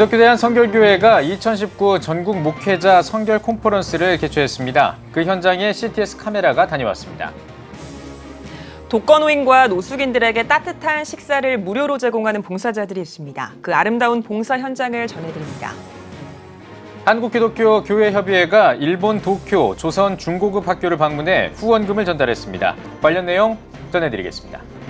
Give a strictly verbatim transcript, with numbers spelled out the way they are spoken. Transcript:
기독교대한성결교회가 이천십구 전국 목회자 성결 컨퍼런스를 개최했습니다. 그 현장에 씨티에스 카메라가 다녀왔습니다. 독거노인과 노숙인들에게 따뜻한 식사를 무료로 제공하는 봉사자들이 있습니다. 그 아름다운 봉사 현장을 전해드립니다. 한국기독교교회협의회가 일본 도쿄 조선 중고급 학교를 방문해 후원금을 전달했습니다. 관련 내용 전해드리겠습니다.